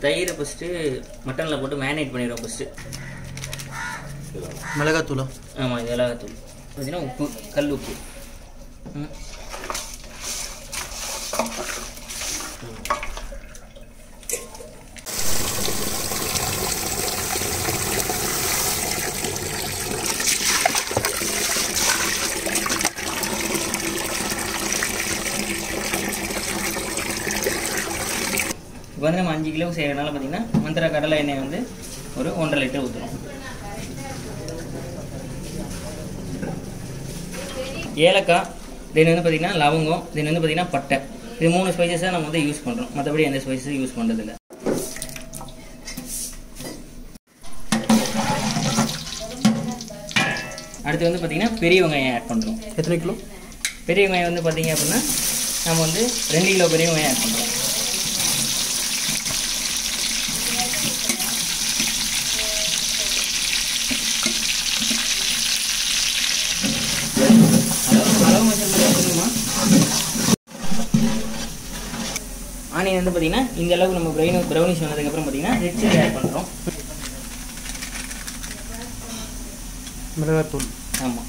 தயிரை ஃபஸ்ட்டு மட்டனில் போட்டு மேரினேட் பண்ணிடுவோம். ஃபஸ்ட்டு மிளகாத்தூளா? ஆமாம், இது மிளகாத்தூள். பார்த்தீங்கன்னா உப்பு, கல் உப்பு. இப்போ வந்து நம்ம 5 கிலோ செய்கிறனால பார்த்தீங்கன்னா மந்திர கடலை எண்ணெய் வந்து ஒரு 1.5 லிட்டர் ஊற்றுறோம். ஏலக்காய், தென் வந்து பார்த்திங்கன்னா லவங்கம், தென் வந்து பார்த்திங்கன்னா பட்டை. இது 3 ஸ்பைசஸாக நம்ம வந்து யூஸ் பண்ணுறோம். மற்றபடி எந்த ஸ்பைஸஸும் யூஸ் பண்ணுறதில்ல. அடுத்து வந்து பார்த்திங்கன்னா பெரிய வெங்காயம் ஆட் பண்ணுறோம். எத்தனை கிலோ? பெரிய வெங்காயம் வந்து பார்த்திங்க அப்படின்னா நம்ம வந்து 2 கிலோ பெரிய வெங்காயம் ஆட் பண்ணுறோம். ஆனியன் வந்து பார்த்தீங்கன்னா இந்த அளவுக்கு நம்ம ப்ரௌனிஷ் வந்ததுக்கப்புறம் பார்த்தீங்கன்னா ரெட் சில்லி ஆட் பண்ணுறோம். மிளகாத்தூள். ஆமாம்,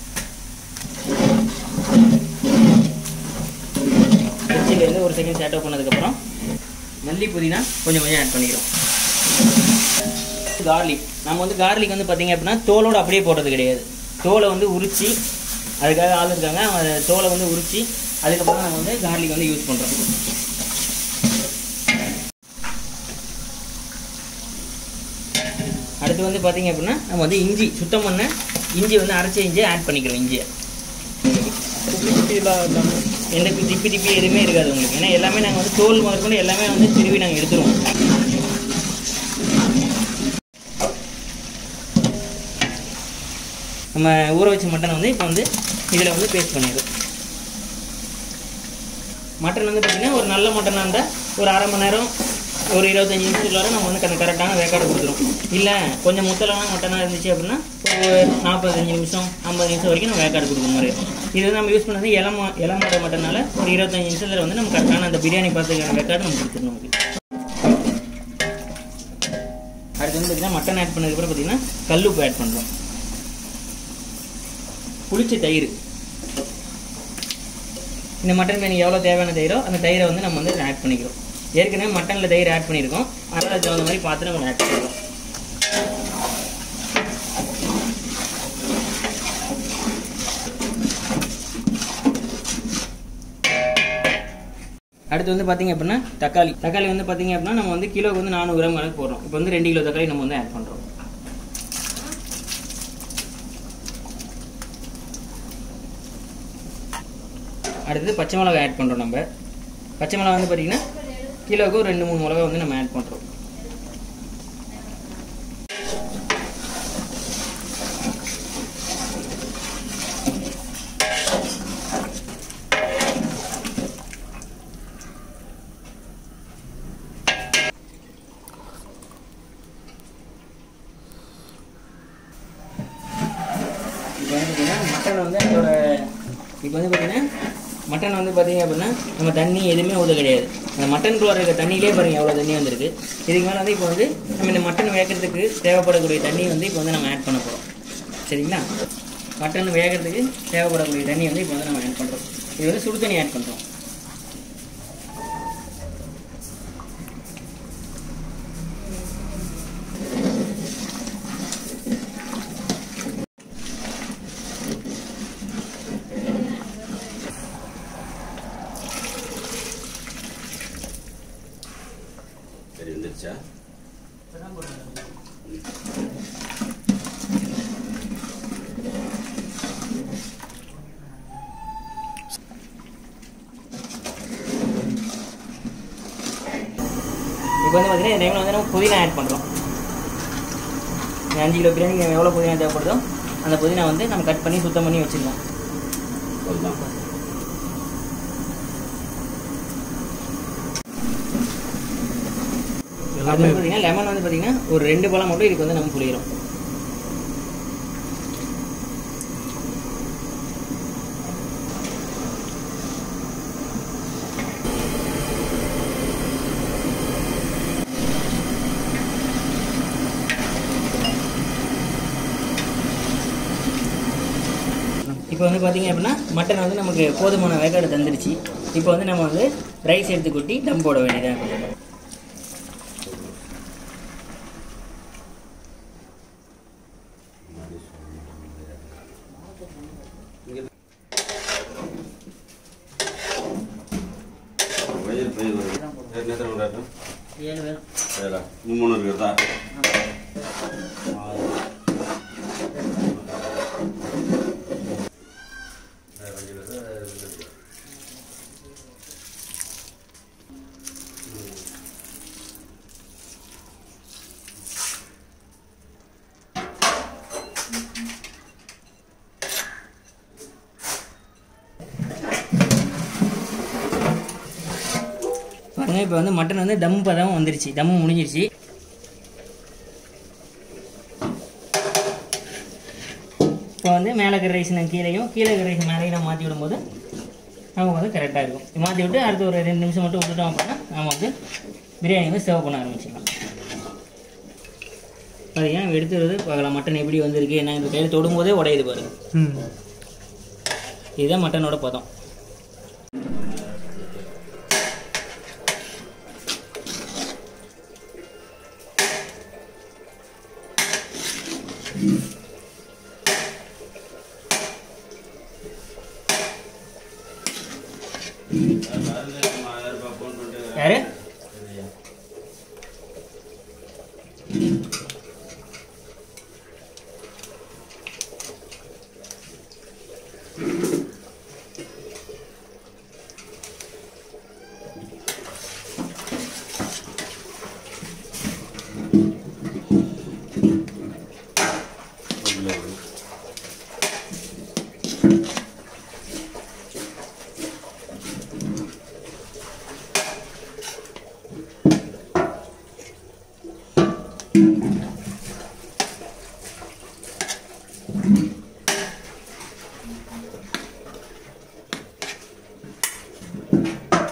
ரெட் சில்லி வந்து ஒரு செகண்ட் சேட் அப் பண்ணதுக்கப்புறம் மல்லி புதினா கொஞ்சம் ஆட் பண்ணிக்கிறோம். கார்லிக், நம்ம வந்து கார்லிக் வந்து பார்த்தீங்க அப்படின்னா தோலோடு அப்படியே போடுறது கிடையாது. தோலை வந்து உரித்து, அதுக்காக ஆள் இருக்காங்க, தோலை வந்து உரித்து அதுக்கப்புறம் நம்ம வந்து கார்லிக் வந்து யூஸ் பண்ணுறோம். அடுத்து வந்து பார்த்தீங்க அப்படின்னா நம்ம வந்து இஞ்சி, சுத்தம் பண்ண இஞ்சி வந்து அரைச்ச இஞ்சியை ஆட் பண்ணிக்கிறோம். இஞ்சியை எந்த திப்பி எதுவுமே இருக்காது உங்களுக்கு. ஏன்னா எல்லாமே நாங்கள் வந்து தோல் முதற்கொண்டு எல்லாமே வந்து திருவி நாங்கள் எடுத்துருவோம். நம்ம ஊற வச்ச மட்டனை வந்து இப்போ வந்து இதில் வந்து பேஸ்ட் பண்ணிடுறோம். மட்டன் வந்து பார்த்திங்கன்னா ஒரு நல்ல மட்டனாக இருந்தால் ஒரு அரை மணி நேரம், ஒரு 25 நிமிஷத்துக்குள்ளார நம்ம வந்து கரெக்டான வேக்காடு கொடுத்துரும். இல்லை கொஞ்சம் முத்தலான மட்டனாக இருந்துச்சு அப்படின்னா ஒரு 45 நிமிஷம் 50 நிமிஷம் வரைக்கும் நம்ம வேக்காடு கொடுக்குற மாதிரி. இது வந்து நம்ம யூஸ் பண்ணது இளமாட மட்டனால ஒரு 25 நிமிஷத்தில் வந்து நம்ம கரெக்டான அந்த பிரியாணி பார்த்துக்கான வேக்காடு நம்ம கொடுத்துருணும். அடுத்து வந்து பார்த்திங்கன்னா மட்டன் ஆட் பண்ணதுக்கப்புறம் பார்த்திங்கன்னா கல்லுப்பு ஆட் பண்ணுறோம். புளிச்ச தயிர், இந்த மட்டன் பிரியாணி எவ்வளோ தேவையான தயிரோ அந்த தயிரை வந்து நம்ம வந்து ஆட் பண்ணிக்கிறோம். ஏற்கனவே மட்டனில் தயிர் ஆட் பண்ணியிருக்கோம், அதனால் தகுந்த மாதிரி பார்த்து நம்ம ஆட் பண்ணிக்கிறோம். அடுத்து வந்து பார்த்திங்க அப்படின்னா தக்காளி வந்து பார்த்திங்க அப்படின்னா நம்ம வந்து கிலோவுக்கு வந்து 400 கிராம் கணக்கு போடுறோம். இப்போ வந்து 2 கிலோ தக்காளி நம்ம வந்து ஆட் பண்ணுறோம். அடுத்தது பச்சை மிளகா ஆட் பண்ணுறோம். நம்ம பச்சை மிளகா வந்து பார்த்திங்கன்னா கிலோவுக்கு ஒரு 2-3 மிளகா வந்து நம்ம ஆட் பண்ணுறோம். இப்போ வந்து பார்த்திங்கன்னா மட்டன் வந்து பார்த்திங்க அப்படின்னா நம்ம தண்ணி எதுவுமே ஊற்ற கிடையாது. அந்த மட்டனுக்குள்ள இருக்க தண்ணியிலே பாருங்கள் எவ்வளோ தண்ணி வந்திருக்கு. இதுக்கு மேலே வந்து இப்போ வந்து நம்ம இந்த மட்டன் வேகிறதுக்கு தேவைப்படக்கூடிய தண்ணி வந்து இப்போ வந்து நம்ம ஆட் பண்ண போகிறோம். சரிங்களா? மட்டன் வேகிறதுக்கு தேவைப்படக்கூடிய தண்ணி வந்து இப்போ வந்து நம்ம ஆட் பண்ணுறோம். இது வந்து சுடு தண்ணி ஆட் பண்ணுறோம். இப்போ வந்து பார்த்தீங்கன்னா இந்த டைமில் வந்து நம்ம புதினா ஆட் பண்ணுறோம். 5 கிலோ பிரியாணி எவ்வளோ புதினா தேவைப்படுதோ அந்த புதினா வந்து நம்ம கட் பண்ணி சுத்தம் பண்ணி வச்சுக்கலாம். அது வந்து பார்த்தீங்கன்னா லெமன் வந்து பார்த்தீங்கன்னா ஒரு 2 பழம் மட்டும் இதுக்கு வந்து நம்ம புளிக்கிறோம். இப்போ வந்து பார்த்தீங்க அப்படின்னா மட்டன் வந்து நமக்கு போதுமான வேக்காடு தந்துருச்சு. இப்போ வந்து நம்ம வந்து ரைஸ் எடுத்து கொட்டி தம் போட வேண்டியதாக. பாருங்க இப்போ வந்து மட்டன் வந்து தம் பதம் வந்துருச்சு, தம் முடிஞ்சிருச்சு. இப்போ வந்து மேலே இருக்கிற ரைஸ் நான் கீழே இருக்கிற ரைஸ் மேலேயும் நான் மாற்றி விடும்போது நமக்கு வந்து கரெக்டாக இருக்கும். மாற்றி விட்டு அடுத்து ஒரு 2 நிமிஷம் மட்டும் விட்டுட்டோம் அப்படின்னா நம்ம வந்து பிரியாணி வந்து சர்வ் பண்ண ஆரம்பிச்சிடலாம். பார்த்தீங்கன்னா எடுத்துறது பார்க்கலாம் மட்டன் எப்படி வந்திருக்கு. என்ன இந்த கையில் தொடும்போதே உடையுது பாருங்க. இதுதான் மட்டனோட பதம். யாரு